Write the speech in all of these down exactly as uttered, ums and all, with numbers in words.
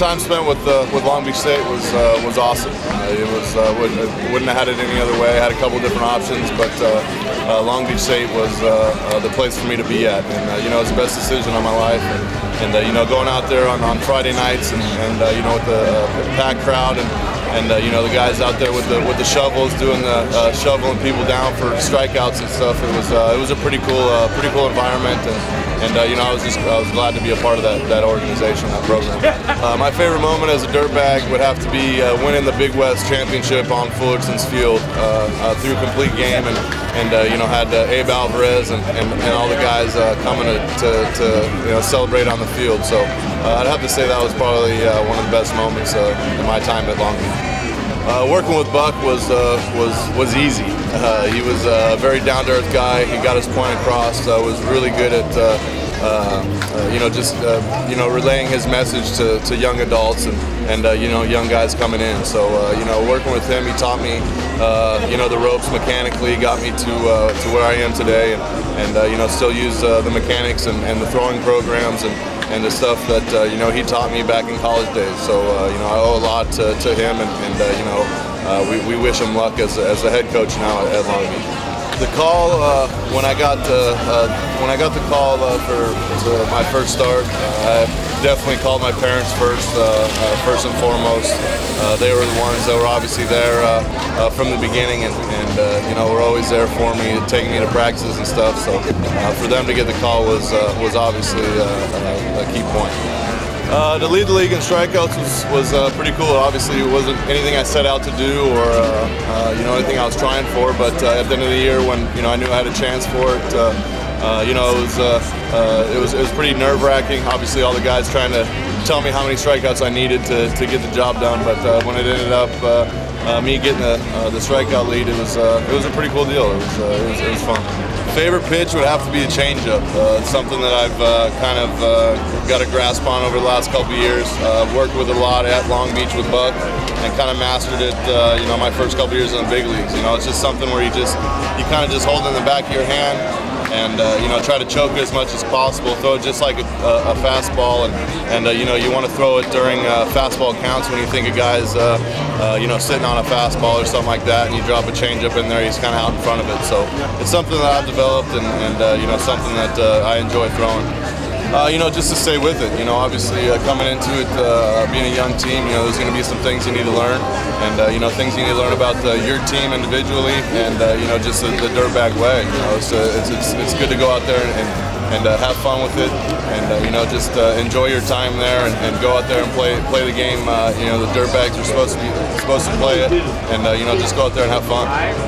time spent with uh, with Long Beach State was uh, was awesome. Uh, it was uh, wouldn't, wouldn't have had it any other way. I had a couple different options, but uh, uh, Long Beach State was uh, uh, the place for me to be at, and uh, you know, it was the best decision of my life. And, and uh, you know, going out there on, on Friday nights, and, and uh, you know, with the uh, packed crowd, and and uh, you know, the guys out there with the with the shovels doing the uh, shoveling people down for strikeouts and stuff. It was uh, it was a pretty cool uh, pretty cool environment, and and uh, you know, I was just I was glad to be a part of that that organization, that program. Uh, my favorite moment as a dirtbag would have to be uh, winning the Big West Championship on Fullerton's Field uh, uh, through a complete game, and and uh, you know, had uh, Abe Alvarez and, and, and all the guys uh, coming to, to, to you know, celebrate on the field. So uh, I'd have to say that was probably uh, one of the best moments uh, in my time at Long Beach. Uh, working with Buck was uh, was was easy. Uh, he was a very down-to-earth guy. He got his point across. Uh, was really good at uh, uh, uh, you know, just uh, you know, relaying his message to, to young adults and and uh, you know, young guys coming in. So uh, you know, working with him, he taught me uh, you know, the ropes mechanically, got me to uh, to where I am today, and and uh, you know, still use uh, the mechanics and, and the throwing programs and. and the stuff that uh, you know, he taught me back in college days. So uh, you know, I owe a lot to, to him, and, and uh, you know, uh, we, we wish him luck as, as the head coach now at Long Beach. The call uh, when I got uh, uh, when I got the call uh, for, for my first start, uh, I definitely called my parents first, uh, uh, first and foremost. Uh, they were the ones that were obviously there uh, uh, from the beginning, and, and uh, you know, were always there for me, taking me to practices and stuff. So uh, for them to get the call was uh, was obviously uh, a key point. Uh, to lead the league in strikeouts was, was uh, pretty cool. Obviously, it wasn't anything I set out to do, or uh, uh, you know, anything I was trying for. But uh, at the end of the year, when you know, I knew I had a chance for it, uh, uh, you know, it was uh, uh, it was it was pretty nerve-wracking. Obviously, all the guys trying to tell me how many strikeouts I needed to, to get the job done. But uh, when it ended up uh, uh, me getting the uh, the strikeout lead, it was uh, it was a pretty cool deal. It was uh, it was, it was fun. Favorite pitch would have to be a changeup. Uh, it's something that I've uh, kind of uh, got a grasp on over the last couple of years. Uh, worked with it a lot at Long Beach with Buck, and kind of mastered it. Uh, you know, my first couple of years in the big leagues. You know, it's just something where you just you kind of just hold it in the back of your hand, and uh, you know, try to choke it as much as possible. Throw it just like a, a, a fastball, and and uh, you know, you want to throw it during uh, fastball counts when you think a guy's uh, uh, you know, sitting on a fastball or something like that, and you drop a changeup in there, he's kind of out in front of it. So it's something that I've developed, and, and uh, you know, something that uh, I enjoy throwing. Uh, you know, just to stay with it. You know, obviously uh, coming into it, uh, being a young team, you know, there's going to be some things you need to learn, and uh, you know, things you need to learn about uh, your team individually, and uh, you know, just the, the dirtbag way. You know, it's, uh, it's it's it's good to go out there and and, and uh, have fun with it, and uh, you know, just uh, enjoy your time there, and, and go out there and play play the game. Uh, you know, the dirtbags are supposed to be supposed to play it, and uh, you know, just go out there and have fun.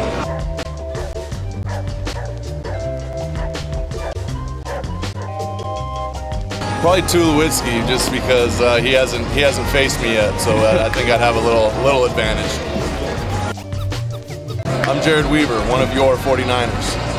Probably Tulowitzki, just because uh, he hasn't he hasn't faced me yet, so uh, I think I'd have a little little advantage. I'm Jered Weaver, one of your forty-niners.